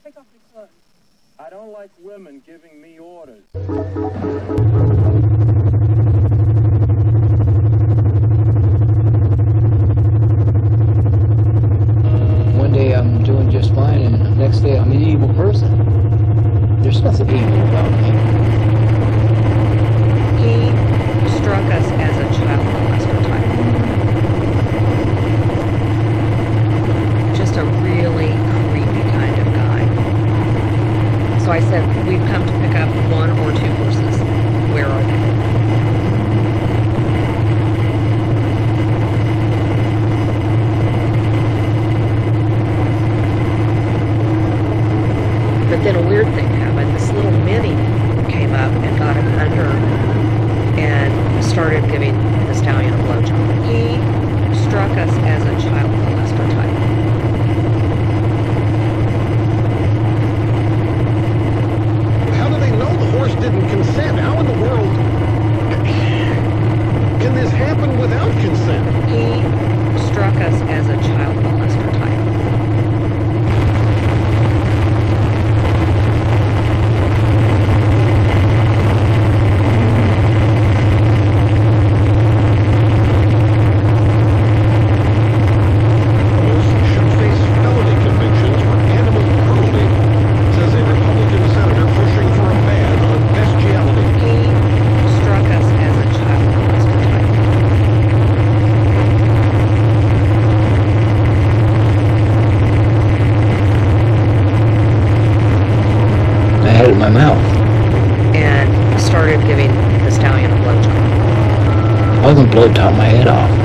Take off your clothes. I don't like women giving me orders. One day I'm doing just fine, and the next day I'm an evil person. There's nothing evil about me. He struck us as a child molester type. Just a really creepy kind of guy. So I said, we've come to pick up 1 or 2 horses. Where are they? But then a weird thing happened. This little mini came up and got him under and started giving the stallion a blowjob. He struck us as a child molester type. How do they know the horse didn't consent? How in the world can this happen without consent? He struck us as a child molester type. In my mouth. And started giving the stallion a blowjob. I was gonna blow top my head off.